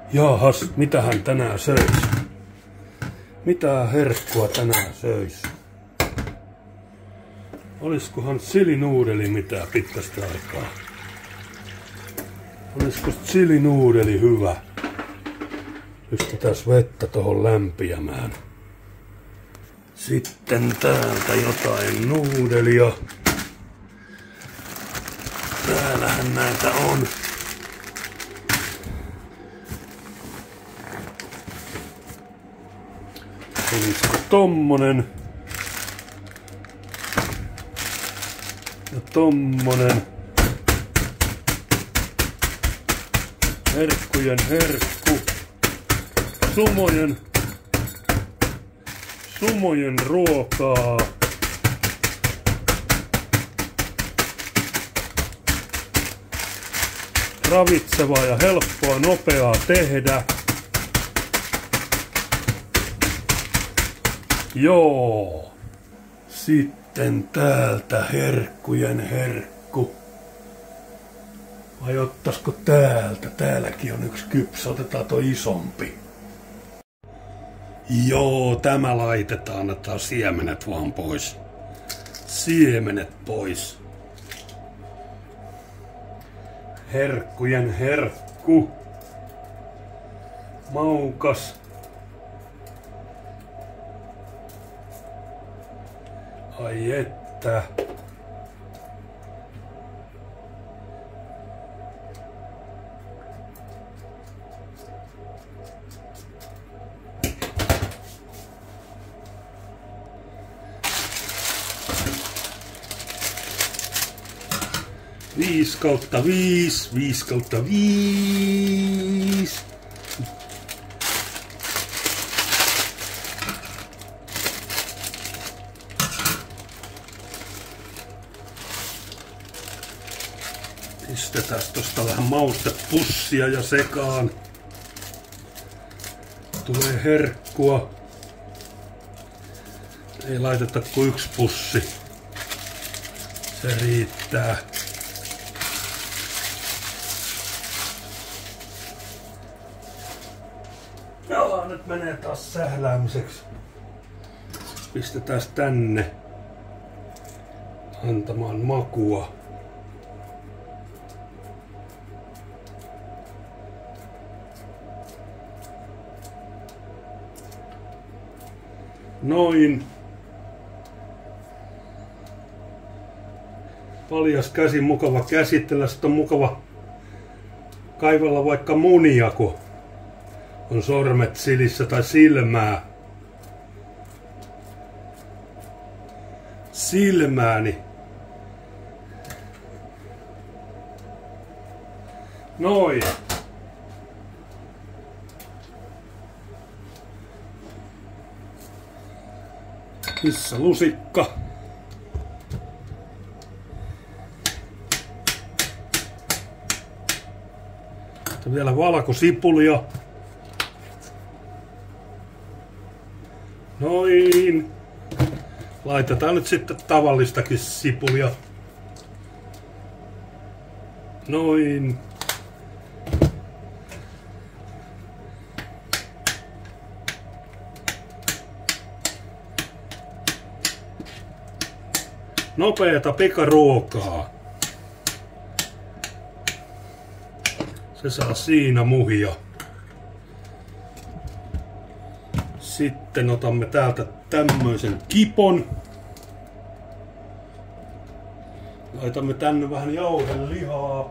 Jaahas, mitä hän tänään söis? Mitä herkkua tänään söis? Oliskohan chilinuudeli mitään pitkästä aikaa? Olisiko chilinuudeli hyvä? Pistetään vettä tohon lämpiämään. Sitten täältä jotain nuudelia. Täällähän näitä on. Olisiko tommonen? Ja tommonen. Herkkujen herkku. Sumojen ruokaa. Ravitsevaa ja helppoa, nopeaa tehdä. Joo. Sitten täältä herkkujen herkku. Vai ottaisiko täältä? Täälläkin on yksi kypsä. Otetaan toi isompi. Joo, tämä laitetaan. Otetaan siemenet vaan pois. Siemenet pois. Herkkujen herkku. Maukas. Ai että. Viisi kautta viisi. Pistetään tosta vähän maustepussia ja sekaan. Tulee herkkua. Ei laiteta kuin yksi pussi. Se riittää. Joo, nyt menee taas sähläämiseksi. Pistetään tänne antamaan makua. Noin. Paljas käsi, mukava käsitellä. Sitten on mukava kaivella vaikka munia, kun on sormet silissä tai silmää. Silmääni. Noin. Missä lusikka? Sitten vielä valkosipulia. Noin. Laitetaan nyt sitten tavallistakin sipulia. Noin. Nopeeta pikaruokaa. Se saa siinä muhia. Sitten otamme täältä tämmöisen kipon. Laitamme tänne vähän jauhelihaa.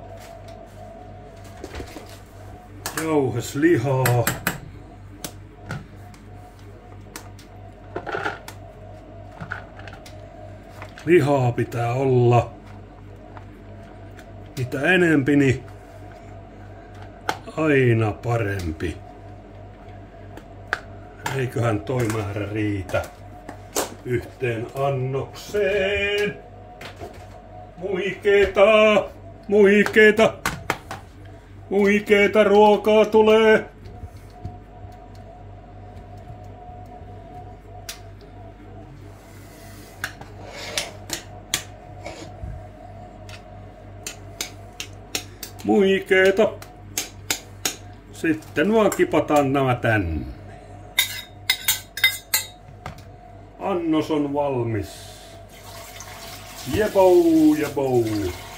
Jauheslihaa. Lihaa pitää olla. Mitä enempi, niin aina parempi. Eiköhän toi määrä riitä yhteen annokseen. Muikeeta ruokaa tulee. Muikeeta. Sitten nuo kipataan nämä tänne. Annos on valmis. Jebou, jebou.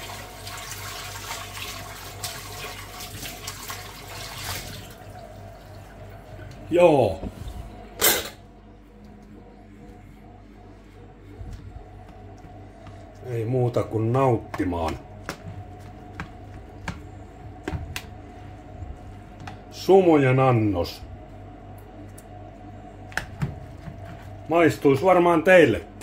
Joo. Ei muuta kuin nauttimaan. Sumojen annos. Maistuis varmaan teille.